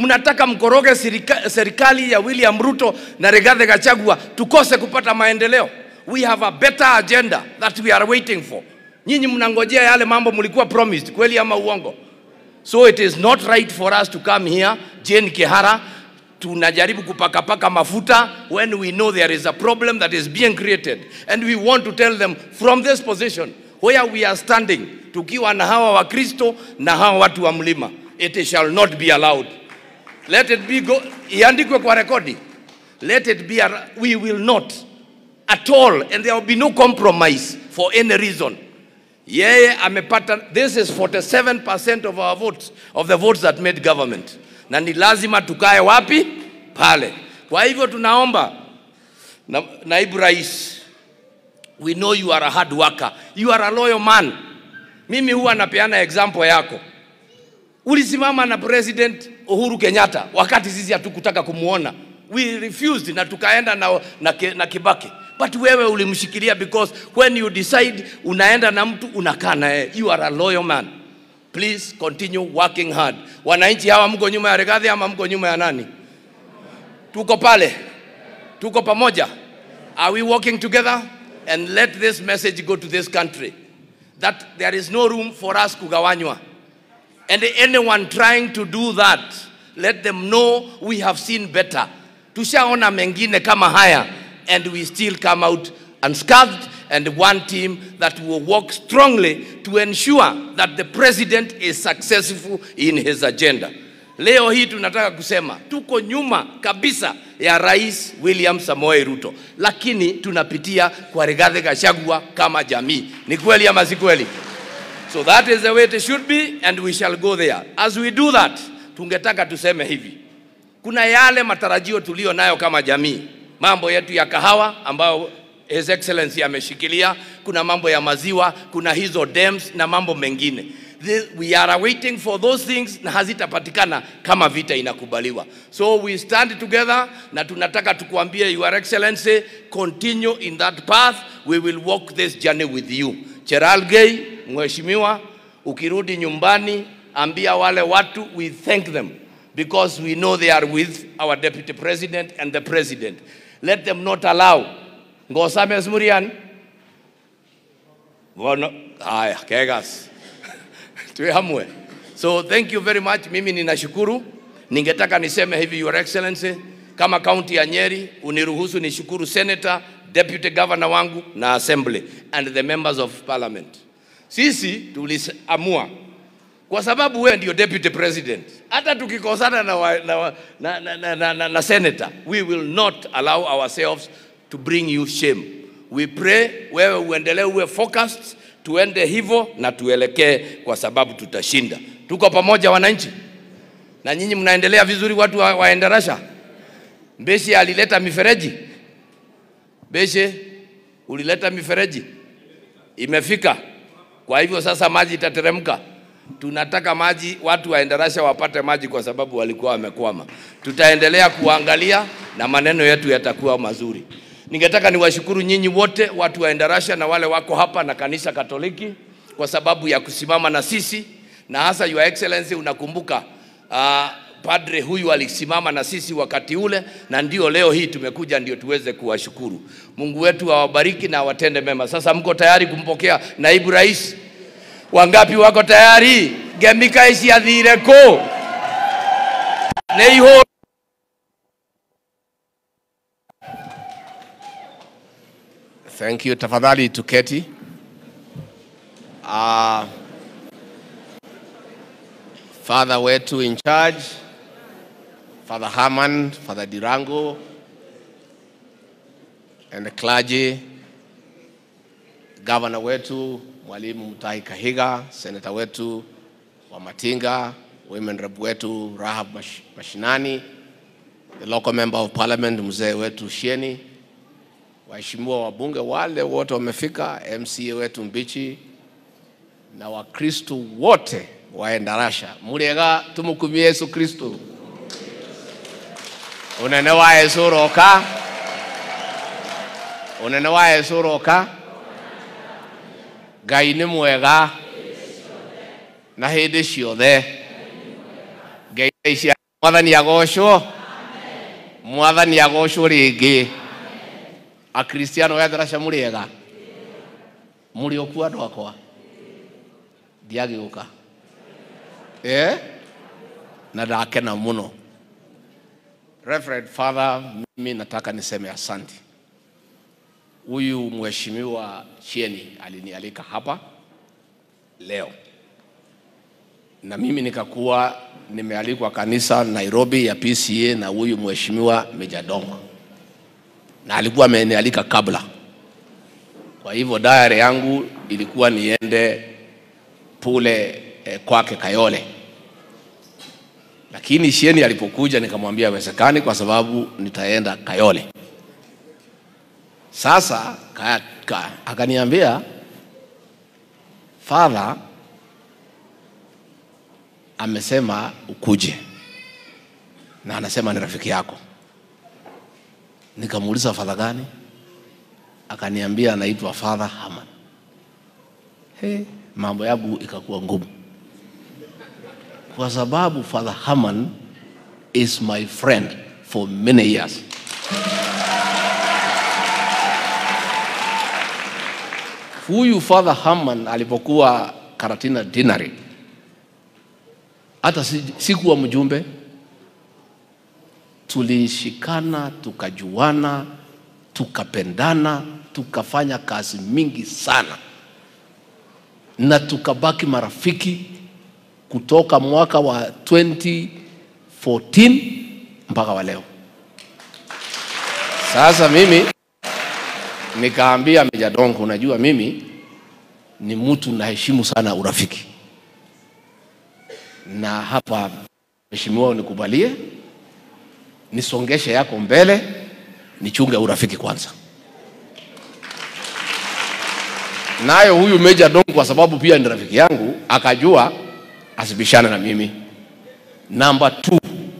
Mnataka mkoroge serikali ya William Ruto na Rigathi Gachagua tukose kupata maendeleo. We have a better agenda that we are waiting for. Nyinyi mnangojea yale mambo mlikuwa promised, kweli ama uongo? So it is not right for us to come here, Jane Kihara, tunajaribu kupaka mafuta when we know there is a problem that is being created. And we want to tell them from this position where we are standing, tukiwa na hawa wa Kristo na hawa watu wa mlima, it shall not be allowed. Let it be go, iandikwe kwa rekodi. Let it be, we will not at all, and there will be no compromise for any reason. Yeye amepata, this is 47% of our votes, of the votes that made government. Na ni lazima tukae wapi? Pale. Kwa hivyo tunaomba, naibu rais, we know you are a hard worker. You are a loyal man. Mimi huwa napeana example yako. Ulisimama na President Uhuru Kenyatta wakati sisi hatukutaka kumuona. We refused na tukaenda na Kibaki. But wewe ulimshikilia because when you decide unaenda na mtu unakaa naye. You are a loyal man. Please continue working hard. Wananchi hawa mko nyuma ya Rigathi ama mko nyuma ya nani? Tuko pale. Tuko pamoja. Are we working together? And let this message go to this country that there is no room for us kugawanywa. And anyone trying to do that, let them know we have seen better. Tushaona mengine kama haya, and we still come out unscathed, and one team that will work strongly to ensure that the president is successful in his agenda. Leo hii tunataka kusema tuko nyuma kabisa ya Rais William Samoei Ruto, lakini tunapitia kwa Rigathi Gachagua kama jamii. Ni kweli ama si kweli? So that is the way it should be, and we shall go there. As we do that, tungetaka tuseme hivi. Kuna yale matarajio tulio nayo kama jamii. Mambo yetu ya kahawa ambayo His Excellency ameshikilia, kuna mambo ya maziwa, kuna hizo dams na mambo mengine. We are waiting for those things na hazitapatikana kama vita inakubaliwa. So we stand together na tunataka tukuambie Your Excellency, continue in that path. We will walk this journey with you. Cheralgei, mheshimiwa, ukirudi nyumbani, ambia wale watu, we thank them because we know they are with our Deputy President and the President. Let them not allow Ngosame Smurian. Haya, kegas. Tuhamwe. So thank you very much. Mimi ninashukuru. Ningetaka niseme hivi, Your Excellency, kama county ya Nyeri, uniruhusu nishukuru Senator, Deputy Governor wangu na Assembly and the members of Parliament. Sisi tuliamua kwa sababu wewe ndio Deputy President. Hata tukikosana na Senator, we will not allow ourselves to bring you shame. We pray wewe uendelee uwe focused, tuende hivyo na tuelekee kwa sababu tutashinda. Tuko pamoja wananchi. Na nyinyi mnaendelea vizuri watu wa Endarasha. Mbeshe alileta mifereji. Mbeshe ulileta mifereji. Imefika. Kwa hivyo sasa maji itateremka. Tunataka maji, watu wa Endarasha wapate maji kwa sababu walikuwa wamekwama. Tutaendelea kuangalia na maneno yetu yatakuwa mazuri. Ningetaka niwashukuru nyinyi wote watu wa Endarasha na wale wako hapa na kanisa Katoliki kwa sababu ya kusimama na sisi, na hasa Your Excellency unakumbuka padre huyu alisimama na sisi wakati ule, na ndio leo hii tumekuja ndio tuweze kuwashukuru. Mungu wetu awabariki na awatende mema. Sasa mko tayari kumpokea naibu rais? Wangapi wako tayari? Gemika isi adhire ko. Neiho. Thank you. Tafadhali tuketi. Father wetu in charge, Father Haman, Father Dirango, and the clergy, Governor wetu, Mwalimu Mutahi Kahiga, Senator wetu wa Matinga, Women Rep wetu Rahab Mashinani, the local member of parliament mzee wetu Shieni, waheshimiwa wabunge wale wote wamefika, MCA wetu Mbichi, na Wakristo wote wa Endarasha. Muriega tumukumie Yesu Kristo. Unene wa Yesu roka. Unene wa Yesu roka. Ngai nĩ mwega na hĩndĩ ciothe. Ngai Mwathani agocwo. Mwathani agocwo ringi. A Kristiano wetheraca muriega. Muri okua andu akwa. Ndiagiuka. Na ndakena muno. Reverend Father, mimi nataka niseme asante. Huyu mheshimiwa Chieni alinialika hapa leo. Na mimi nikakuwa nimealikwa kanisa Nairobi ya PCA na huyu mheshimiwa Mejadongo. Na alikuwa amenialika kabla. Kwa hivyo diary yangu ilikuwa niende pule kwake Kayole. Lakini Chieni alipokuja nikamwambia haiwezekani kwa sababu nitaenda Kayole. Sasa akaniambia, Father amesema ukuje na anasema ni rafiki yako. Nikamuuliza Father gani? Akaniambia anaitwa Father Haman. Mambo yangu ikakuwa ngumu. Kwa sababu Father Haman is my friend for many years. Huyu Father Haman alipokuwa Karatina Dinari, hata sikuwa mjumbe, tulishikana, tukajuana, tukapendana, tukafanya kazi mingi sana, na tukabaki marafiki kutoka mwaka wa 2014 mpaka wa leo. Sasa mimi nikaambia Mejadongo, unajua mimi ni mtu naheshimu sana urafiki, na hapa mheshimiwa unikubalie nisongeshe yako mbele, nichunge urafiki kwanza. Nayo huyu Mejadongo kwa sababu pia ni rafiki yangu akajua asibishane na mimi. Number 2,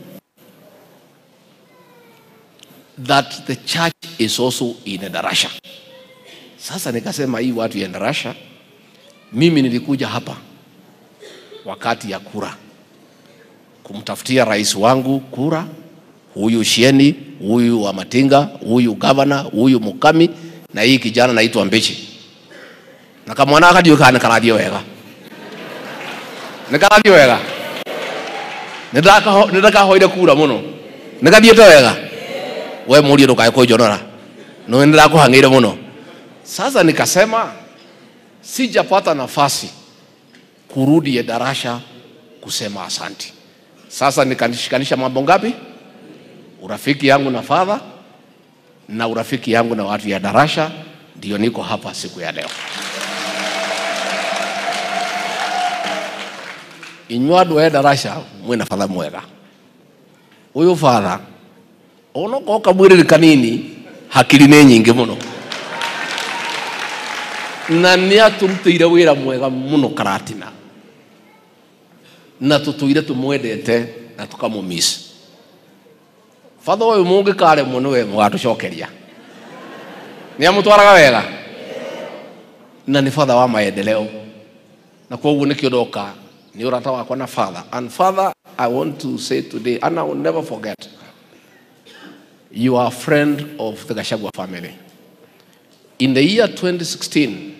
that the church is also in Endarasha. Sasa nikasema hii watu ya Endarasha, mimi nilikuja hapa wakati ya kura kumtafutia rais wangu kura, huyu Chieni, huyu wa Matinga, huyu gavana, huyu Mukami, na hii kijana naitwa Mbechi. Na kama mwana akadio kana karadio wega. Nikaradio wega. Nidaka hoida kura muno. Nikadio to wega. We muri ndo kaiko jonora. No ndira kuhangira muno. Sasa nikasema sijapata nafasi kurudi Endarasha kusema asante. Sasa nikanishikanisha mambo ngapi? Urafiki yangu na Father na urafiki yangu na watu ya Endarasha, ndio niko hapa siku ya leo. Inywadu wa Endarasha mwena Father mwega. Huyu Father ono ko kabwire kanini hakiri ne nyingi muno. Na niya tumutire wira mwega muno Karatina. Na tutuire tumwendete na tukamumisa. Father uyu mungi kare muno we mwatucokeria. Ni amutwaraga wega. Na ni Father wa maendeleo. Na kwa ugu nikiodoka ni urata wako na Father. And Father, I want to say today, and I will never forget, you are a friend of the Gachagua family. In the year 2016,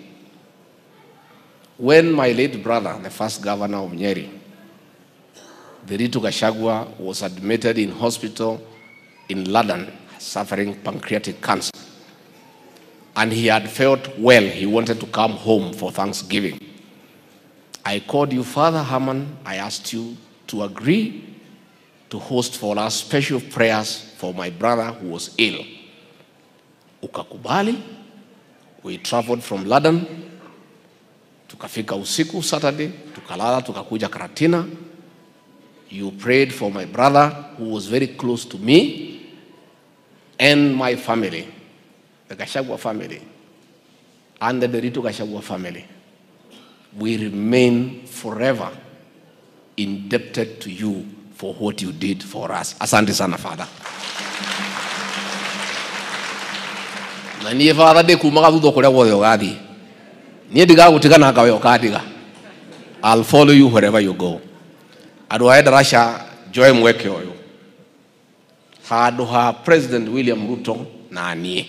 when my late brother, the first governor of Nyeri, Derito Gachagua, was admitted in hospital in London suffering pancreatic cancer, and he had felt well, he wanted to come home for Thanksgiving. I called you, Father Haman. I asked you to agree to host for us special prayers for my brother who was ill. Ukakubali. We traveled from London. Tukafika usiku Saturday, tukalala, tukakuja Karatina. You prayed for my brother who was very close to me and my family, the Gachagua family, and the Derito Gachagua family. We remain forever indebted to you for what you did for us. Asante sana Father. Na niye Father de kumaga thutho kuria wothe ugathi. Niye ndiga gutigana ngawe ukadiga. I'll follow you wherever you go. Andu a Endarasha, joy mweke uyu. handu ha President William Ruto na niĩ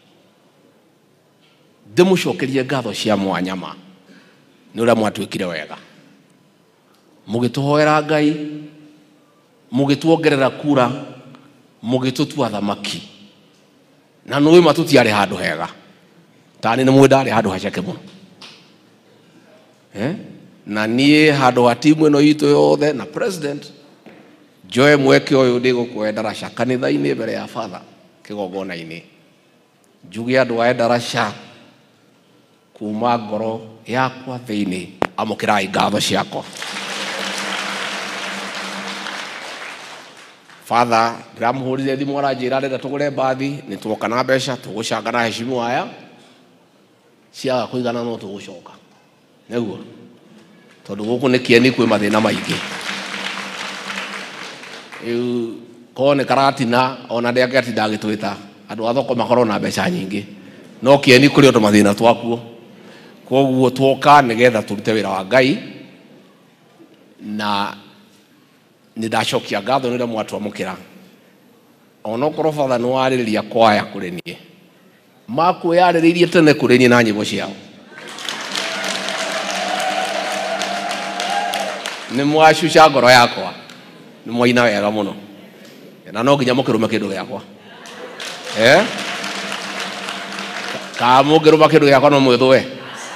ndimucokerie ngatho cia mwanyama nĩ ũrĩa mwatwĩkire wega mũgĩtũhoera Ngai mũgĩtuongerera kura mũgĩtũtua thamaki na nũĩ matũtiarĩ handũ hega tani nĩ mwĩndarĩ handũ haceke mũno na niĩ handũ ha timu ĩno itũ yothe na president njoe mweke ũyũ ndĩgũkũhe ndaraca kanitha-inĩ mbere ya father kĩgongona-inĩ njuge andũ a ndaraca kuma ngoro yakwa thĩinĩ amũkĩrai ngatho ciakwa. Father ndĩramũhũrire thimũ aranjĩra arenda tũgũre mbathi nĩ tuoka na mbeca tũgũcanga na hecimu aya ciaga kũigana no tũgũcoka nĩguo tondũ gũkũ nĩ kĩeni kwĩ mathĩna maingĩ korwo nĩ karatina ona ndĩake ati ndagĩtwĩta andũ a thoko makorwo na mbeca nyingĩ no kĩeni kũrĩ ũndũ mathĩna twakuo koguo tuoka nĩgetha tũrute wĩra wa Ngai na nĩ ndacokia ngatho nĩ ũrĩa mwatwamũkĩra ona okorwo Father nĩ warĩrĩria kwaya kũrĩ niĩ makwĩyarĩrĩirie tene kũrĩ niĩ na nyĩmbo ciao nĩ mwacuca ngoro yakwa nĩ mwaina wega mũno na no nginya mũkĩrũme kĩndũ gĩakwa ka mũngĩrũma kĩndũ gĩakwa no mwĩthũe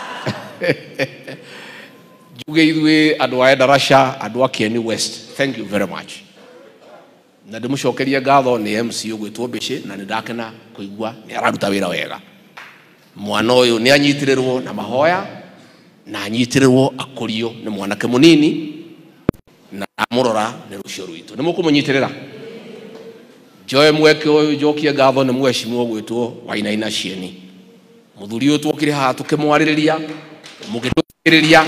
njuge ithuĩ andũ a ndaraca andũ a Kieni West thank you very much na ndĩmũcokerie ngatho nĩ MC ũgwĩtwo Mbici na nĩ ndakena kũigua nĩ araruta wĩra wega mwana ũyũ nĩ anyitirĩrwo na mahoya na anyitirĩrwo akũrio nĩ mwanake mũnini na amũrora nĩ rũciũ rwitũ nĩ mũkũmũnyitirĩra njoe mweke ũyũ njokie ngatho nĩ mheshimiwa ũgwĩtwo Wainaina Cieni mũthuri ũyũ twokire haha tũkĩmwarĩrĩria mũgĩtũthikĩrĩria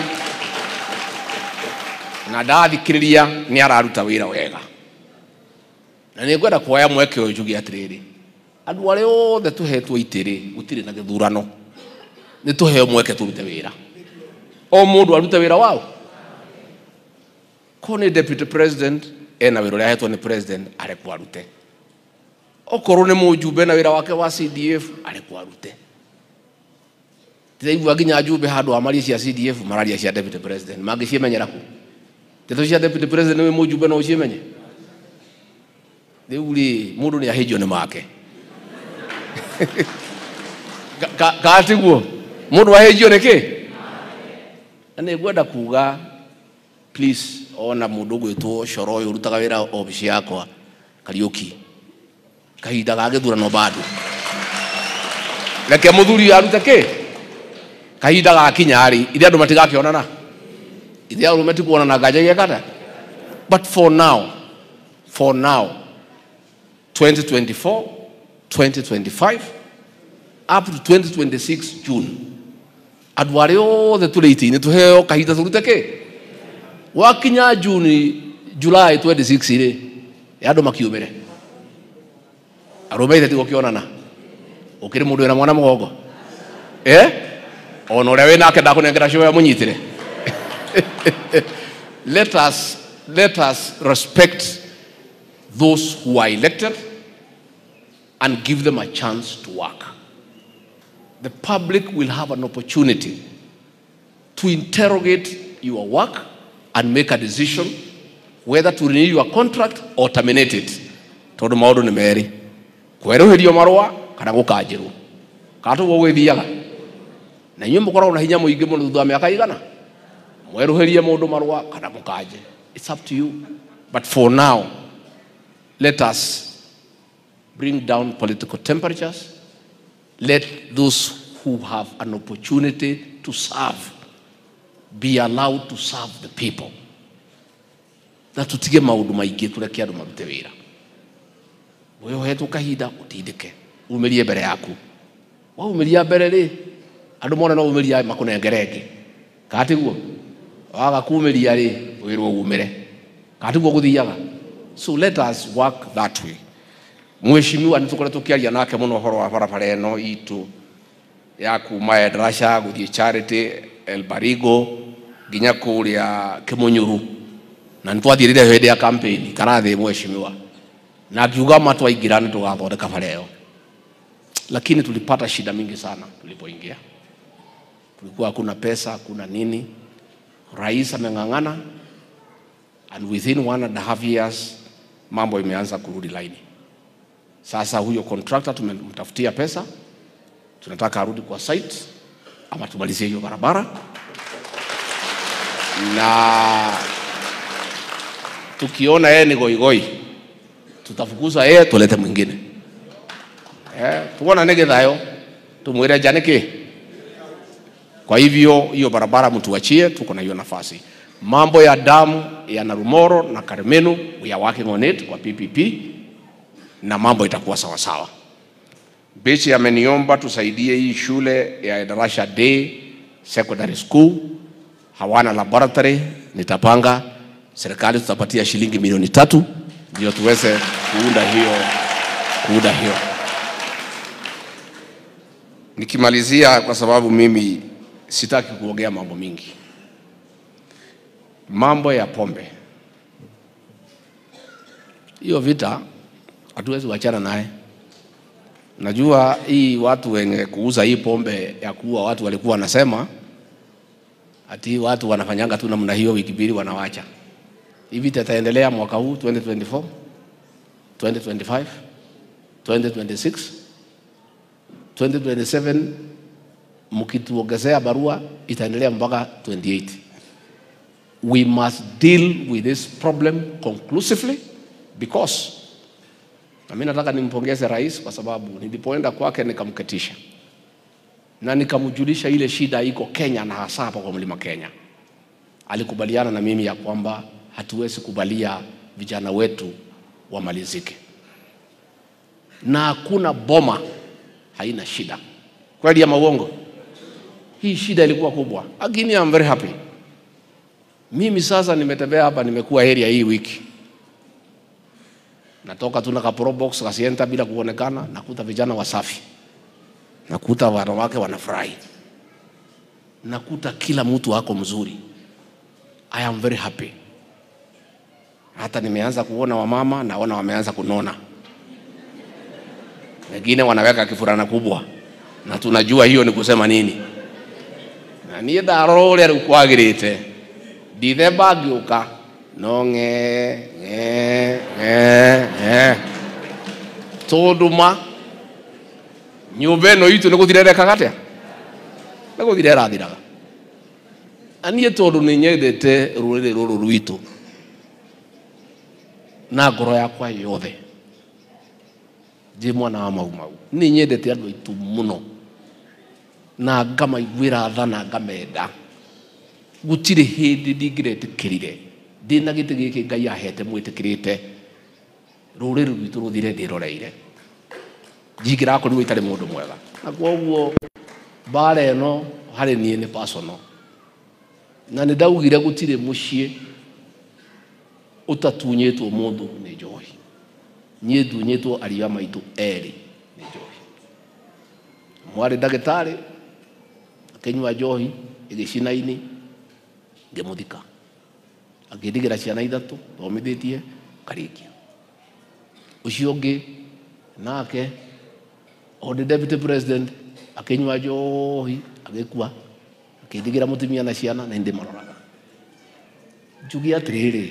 na ndathikĩrĩria nĩ araruta wĩra wega na nĩ ngwenda kuoya mweke ũyũ njuge atĩrĩrĩ andũ arĩa othe tũhetwo itĩrĩ gũtirĩ na gĩthurano nĩ tũheo mweke tũrute wĩra o mũndũ arute wĩra wao ko nĩ deputy president ena wĩra ũrĩa ahetwo nĩ president arĩkwo arute okorwo nĩ mũjumbe na wĩra wake wa CDF arĩkwo arute tĩraigua nginya njumbe handũ amarie cia CDF mararia cia deputy president mangĩciemenyera ku teto cia deputy president nĩ mũjumbe no ũcimenye rĩu rĩ mũndũ nĩ ahĩnjio nĩ make katiguo mũndũ ahĩnjio nĩkĩ na nĩ ngwenda kuga please ona mũndũ ũgwĩtwo Coro ũyũ ũrutaga wĩra obici yakwa Kariũki kahinda ga gĩthurano bado reke mũthuri arute kĩ kahinda ga kinyarĩ ithe andũ matigakĩonana ithe andũ matikuonana ngajagia kata but for now 2024 2025 up to 2026 June andũ arĩa othe tũrĩ itĩ-inĩ tũheo kahinda tũrute kĩ wakinya July 26 rĩ andũ makiumĩre arũme ithe tigũkĩonana ũkĩrĩ mũndũ wĩna mwana mũgongo ona ũrĩa wĩnake ndakũnengera show ya mũnyitĩre let us respect those who are elected and give them a chance to work. The public will have an opportunity to interrogate your work and make a decision whether to renew your contract or terminate it. Tondũ maũndũ nĩ merĩ kwerũhĩrio marũa kana gũkanjĩrwo katũ gũgĩthiaga na inyuĩ mũkoragwo na hinya mũingĩ mũno thutha wa mĩaka igana mwerũhĩrie mũndũ marũa kana mũkanje. It's up to you, but for now let us bring down political temperatures. Let those who have an opportunity to serve be allowed to serve the people. Na tutige maũndũ maingĩ tũreke andũ marute wĩra. Wewe ũhetwo kahinda ũtindĩke umĩrie mbere yaku waumĩria mbere rĩ andũ mona no umĩria makũnengerenge katiguo waga kumĩria rĩ wĩrwo umĩre katiguo gũthiaga. So let us work that way. Mheshimiwa nĩtũkoretwo tũkĩaria nake mũno ũhoro wa barabara ĩno itũ ya kuma Ndaraca gũthiĩ Charity Elbarigo nginya kũrĩa Kĩmũnyũrũ na nĩtwathirire hĩndĩ ya campaign karathĩ mheshimiwa na akiuga matwa igirani tugathondeka bareo. Lakini tulipata shida mingi sana tulipoingia. Kulikuwa hakuna pesa, hakuna nini. Rais ameng'ang'ana, and within 1.5 years mambo imeanza kurudi laini. Sasa huyo contractor tumemtafutia pesa, tunataka arudi kwa site ama tumalizie hiyo barabara, na tukiona yeye ni goigoi tutafukuza yeye tulete mwingine. Tuona nege dayo tumwire janiki. Kwa hivyo hiyo barabara mtuachie, tuko na hiyo nafasi. Mambo ya damu ya Narumoro na Karemenu, we are working on it kwa PPP na mambo itakuwa sawa sawa. Bechi ameniomba tusaidie hii shule ya Darasha Day Secondary School, hawana laboratory. Nitapanga serikali tutapatia shilingi milioni 3 ndio tuweze kuunda hiyo. Nikimalizia, kwa sababu mimi sitaki kuongea mambo mingi. Mambo ya pombe, hiyo vita hatuwezi kuachana naye. Najua hii watu wenye kuuza hii pombe ya kuua watu walikuwa wanasema ati watu wanafanyanga tu namna hiyo, wiki mbili wanawacha. Hii vita itaendelea mwaka huu 2024, 2025, 2026, 2027, mkituongezea barua itaendelea mpaka 28. We must deal with this problem conclusively, because na mimi nataka nimpongeze rais kwa sababu nilipoenda kwake nikamketisha na nikamjulisha ile shida iko Kenya na hasa hapa kwa Mlima Kenya. Alikubaliana na mimi ya kwamba hatuwezi kubalia vijana wetu wamalizike, na hakuna boma haina shida. Kweli ama uongo? Hii shida ilikuwa kubwa. Lakini I'm very happy. Mimi sasa nimetembea hapa, nimekuwa area hii wiki. Natoka tu na ka pro box kasienta bila kuonekana, nakuta vijana wasafi. Nakuta wanawake wanafurahi. Nakuta kila mtu wako mzuri. I am very happy. Hata nimeanza kuona wamama, naona wameanza kunona. Wengine wanaweka kifurana kubwa. Na tunajua hiyo ni kusema nini. Na niye darole rukwagirite. Dithemba ngiuka no nge tonduma nyumba ĩno itũ nĩ gũthirerekaga atĩa? Nĩ gũthirera thiraga. Aniĩ tondũ nĩ nyendete rũrĩrĩ rũrũ rwitũ na ngoro yakwa yothe, ndĩ mwana wa Mau. Nĩ nyendete andũ aitũ mũno na ngamaiguĩra tha na ngamenda. Gutire hindi ndingĩretĩkĩrire ndĩna gĩtĩ gĩkĩ Ngai ahete mwĩtĩkĩrĩte rũrĩrĩ rwitũ rũthire ndĩroreire, njingĩrakorirwo itarĩ mũndũ mwega. Na kwoguo mbara ĩno harĩ niĩ nĩ personal, na nĩ ndaugire gutire mũciĩ ũtatunyĩtwo mũndũ nĩ njohi. Niĩ ndunyĩtwo ariũ a maitũ erĩ nĩ njohi. Mwarĩ ndagĩtarĩ akĩnyua njohi ĩgĩcina ini ngemuthika, akĩndigĩra ciana 3 thomithĩtie karĩkia. Ũcio ũngĩ nake the deputy president akĩnyua njohi agĩkua, akĩndigĩra mũtumia na ciana na ndĩ maroraga. Njugi atĩrĩrĩ,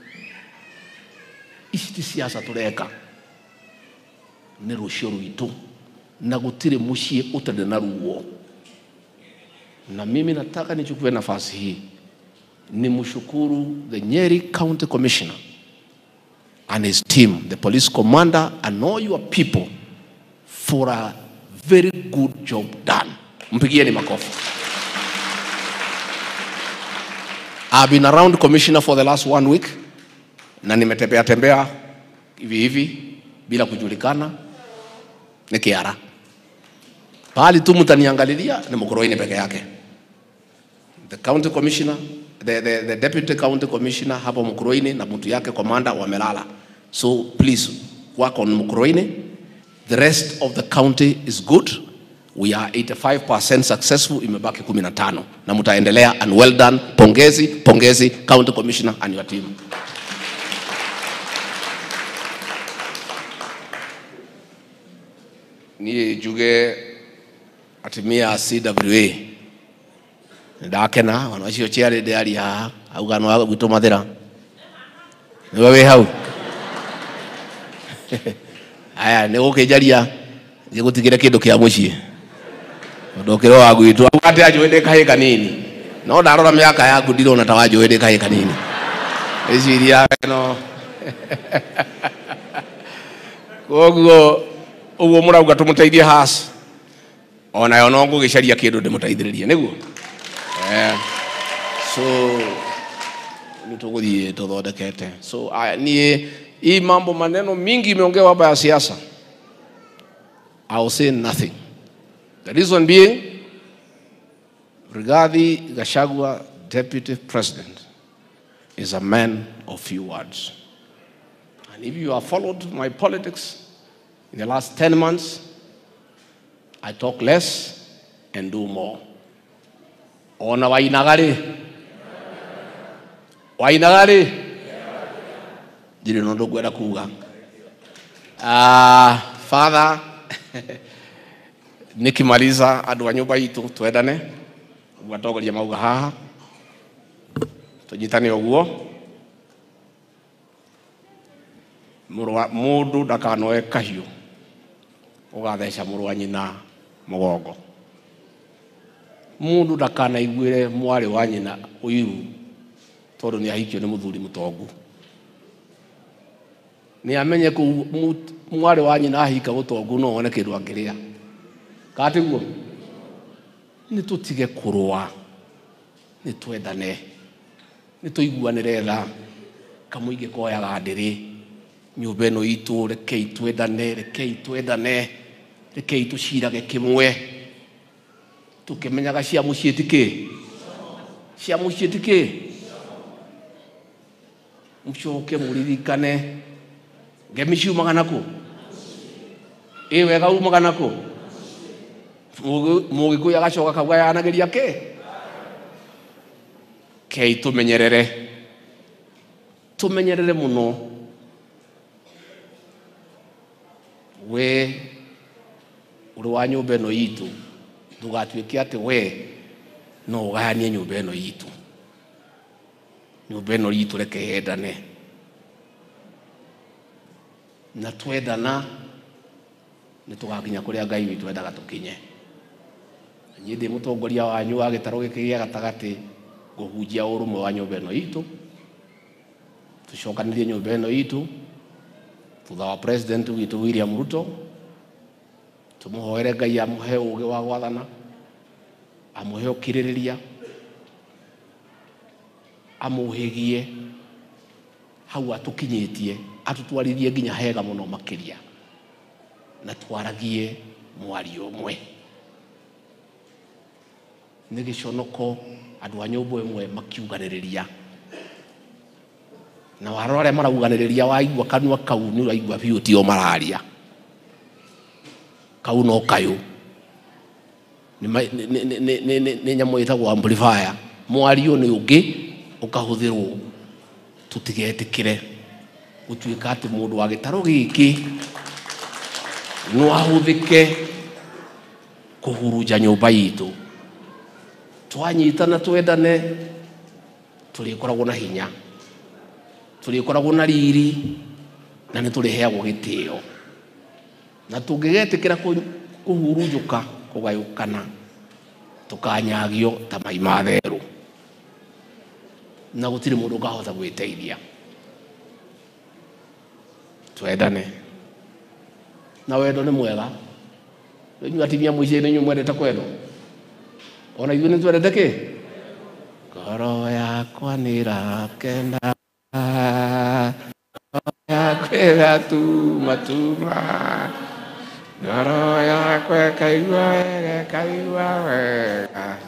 ici ti siasa tũreka, nĩ rũciũ rwitũ na gũtirĩ mũciĩ ũtarĩ na ruo. Na mimi nataka nichukue nafasi hii nimshukuru the Nyeri County Commissioner and his team, the police commander and all your people for a very good job done. Mpigieni makofi. I've been around commissioner for the last 1 week na nimetembea hivi bila kujulikana, nikiara. Pahali tu mtaniangalilia ni Mkuruini peke yake. The county commissioner, the deputy county commissioner hapo Mkuruini na mtu yake commander wamelala. So please work on Mkuruini. The rest of the county is good. We are 85% successful, imebaki 15 na mtaendelea, and well done. Pongezi county commissioner and your team. ni juge atimia CWA ndakena wana cio ciari ndari ha auga no gwito mathira niwe hau aya ni gukijaria ngi gutigire kindu kia mucii ndokero wa gwitu ate ajoende kahe kanini no ndarora miaka yaku ndirona ta wajoende kahe kanini eciria no koguo uguo murauga tumuteithie has ona yo no ngugicaria kindu ndimutaithiririe niguo so nituguthie tuthondekete so ni hii mambo maneno mingi imeongewa hapa ya siasa. I will say nothing. The reason being, Rigathi Gachagua, Deputy President, is a man of few words. And if you have followed my politics in the last 10 months, I talk less and do more. Ona wainagari. Wainagari. Jiri nondo gwera kuga. Father, nikimaliza andu a nyumba itu twendane gwatongoria mauga haha tunyitane uguo mundu ndakanoe kahiu ugatheca muru wa nyina mugongo mundu ndakanaiguire mwari wa nyina uiru tondu ni ahikio ni muthuri mutongu ni amenye ku mwari wa nyina ahika utongu no one kindu angiria katiguo ni tutige kurwa ni twendane ni tuiguanire tha kamuige koyaga ndiri nyumba ino itu rekei twendane rekei tucirage kimwe tukimenyaga cia mucii tiki mucoke muririkane ngemi ciumaga naku wega umaga naku mugikuya gacoka kauga yanageria kei tumenyerere muno we uri wa nyumba ino itu ndugatuike ati we no uganie nyumba ino itu reke yendane na twendana ni tugakinya kuria Ngai witu endaga tukinye nyi ndi mutongoria wanyu wa gitaro giki gia gatagati guhunjia urumwe wa nyumba ino itu tucokanirie nyumba ino itu thutha wa president witu William Ruto tumuhoere Ngai amuhe ugi wa gwathana amuhe ukiririria amuhigie hau atukinyitie atutwaririe nginya hega muno makiria na twaragie mwari umwe ni giconoko andu a nyumba imwe makiuganiriria na warore marauganiriria waigua kanua kau ni uraigua biu tio mararia kau no kayu ni nyamu itagwo amplifier mwario ni ungi ukahuthirwo tutigetikire gutuika ati mundu wa gitaro giki no ahuthike kuhuruja nyumba itu twanyitana twendane tulikoragwo na hinya tulikoragwo na riri na ni tuliheagwo gitio na tungigetikira kuhurujuka kugayukana tukanyagio ta mai matheru na gutiri mundu ngahota gwiteithia twendane na wendo ni mwega nyu atimia muicie ni nyumwendete kwendo ona ithuĩ nĩ twendete kĩ ngoro yakwa nĩ irakena ngoro yakwa ĩgatuma ngoro yakwa ĩkaigua wega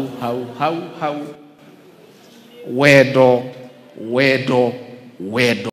hau wendo